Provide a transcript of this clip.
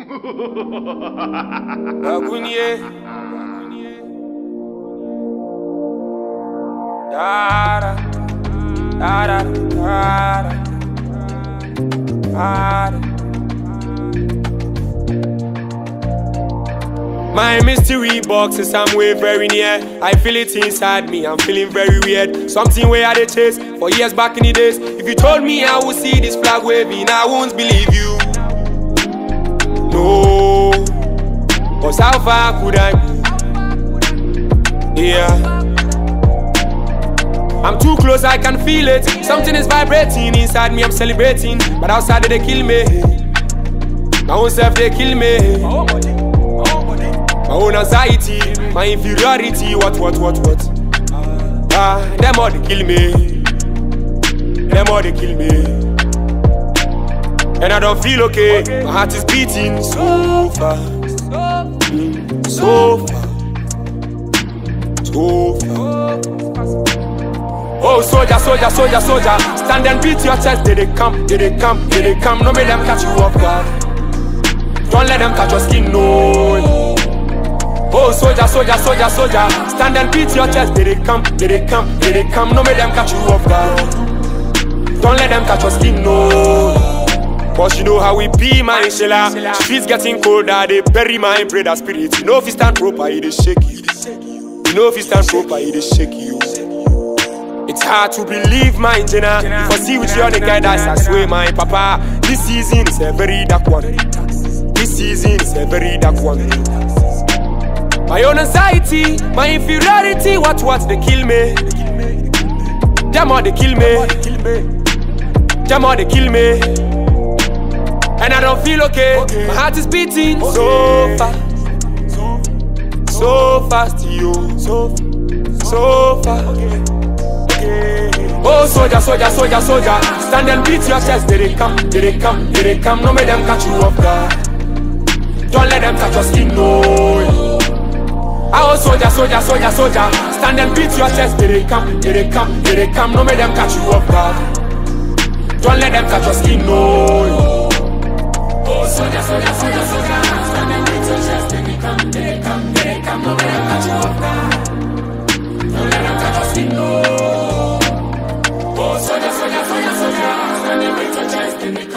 Agunye. Da da da da. My mystery box is somewhere very near. I feel it inside me, I'm feeling very weird. Something where I did chase for years back in the days. If you told me I would see this flag waving, I won't believe you. No, cause how far could I be? Yeah, I'm too close, I can feel it. Something is vibrating inside me, I'm celebrating. But outside they kill me. My own self they kill me. My own anxiety, my inferiority, what? Them all they kill me. Them all they kill me. And I don't feel okay. My heart is beating so fast, so fast, so fast. Oh, soldier, stand and beat your chest. They come. No make them catch you off guard. Don't let them touch your skin, no. Oh, soldier, stand and beat your chest. They come. No make them catch you off guard. Don't let them catch your skin, no. Cause you know how we be, my Shella. Streets getting colder, they bury my brother spirit. You know if you stand proper, it is shaky. You know if you stand proper, it is shaky. It's hard to believe, my Jenna. For see with you on the guy that's I swear, my papa. This season is a very dark one. This season is a very dark one. My own anxiety, my inferiority, what they kill me. Them all they kill me. Them all they kill me. And I don't feel okay. My heart is beating so fast. So fast, yo. So fast. Oh, soldier, stand and beat your chest. They come. No make them catch you off guard. Don't let them touch your skin, no. Oh, soldier, stand and beat your chest. They come. No make them catch you off guard. Don't let them touch your skin, no. Oh, soldier, stand and beat your chest. They come. No make them catch you off guard. Don't let them touch your skin, no. Oh, soldier, stand and beat your chest.